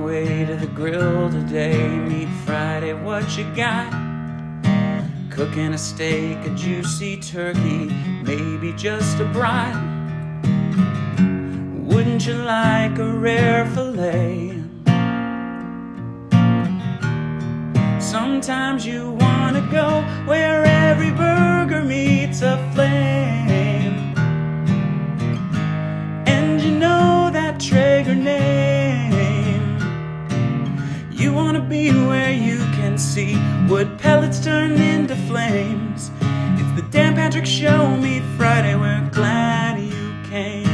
your way to the grill today. Meat Friday, what you got? Cooking a steak, a juicy turkey, maybe just a brat. Wouldn't you like a rare fillet? Sometimes you wanna go where every burger meets a flame, and you know that Traeger name. You wanna be where you can see wood pellets turn into flames. It's the Dan Patrick Show, Meat Friday, we're glad you came.